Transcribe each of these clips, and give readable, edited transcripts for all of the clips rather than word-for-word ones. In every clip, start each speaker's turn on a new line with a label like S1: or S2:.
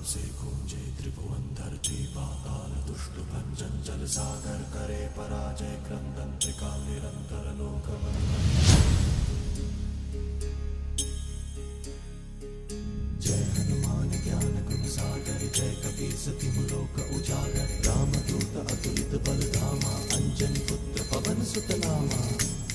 S1: से गूंजे त्रिभुवन धरती पाताल दुष्ट भंजन जल सागर करे पराजय क्रंदन त्रिकाल निरंतर लोक वंदन। जय हनुमान ज्ञान गुण सागर जय कबीर सति लोक उजागर रामदूत अतुलित बल धामा अंजन पुत्र पवन सुत नामा।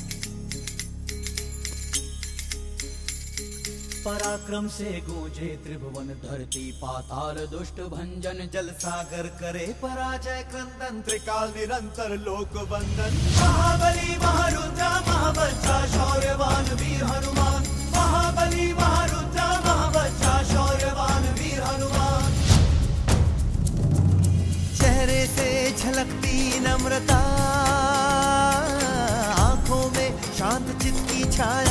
S2: पराक्रम से गूंजे त्रिभुवन धरती पाताल दुष्ट भंजन जल सागर करे पराजय क्रंदन त्रिकाल निरंतर लोक वंदन। महाबली महारुद्र महाबलशाली शौर्यवान वीर हनुमान। महाबली महारुद्र महाबलशाली शौर्यवान वीर हनुमान। चेहरे से झलकती नम्रता आंखों में शांत चित्त की छाया।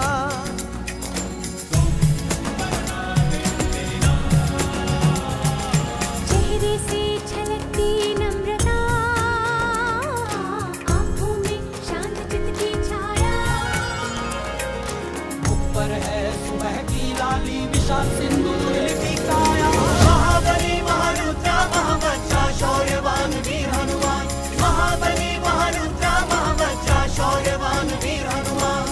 S2: सिंदूर की काया। महाबली महारुद्र महाबलशाली शौर्यवान वीर हनुमान। महाबली महारुद्र महाबलशाली शौर्यवान वीर हनुमान।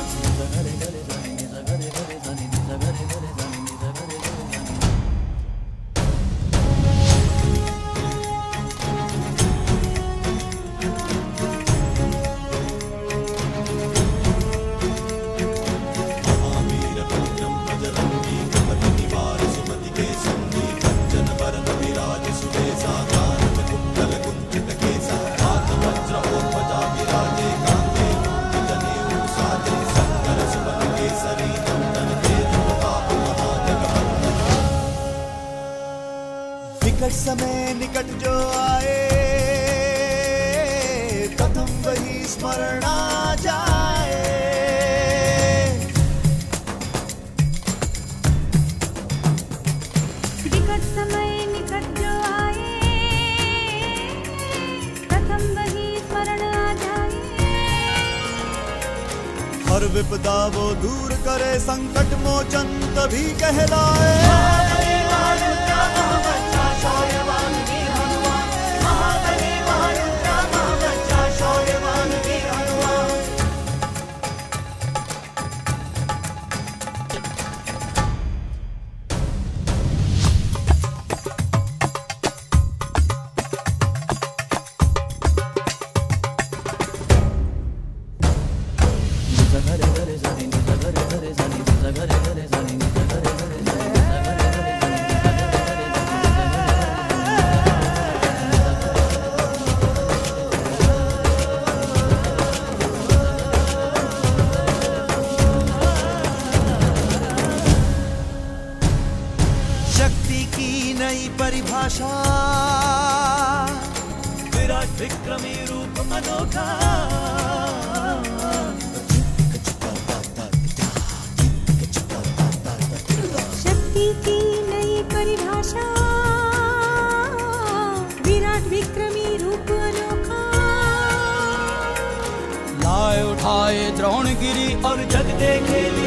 S2: निकट समय निकट जो आए प्रथम वही स्मरण आ जाए।
S3: निकट समय निकट जो आए प्रथम वही स्मरण आ जाए।
S2: हर विपदा वो दूर करे संकट मोचन तभी कहलाए। शौर्यवान वीर हनुमान। महाबली महारुद्र महाबलशाली शौर्यवान वीर हनुमान। नई परिभाषा विराट विक्रमी रूप अनोखा।
S3: शक्ति की नई परिभाषा विराट विक्रमी रूप अनोखा।
S2: लाए उठाए द्रोणगिरी और जग देखे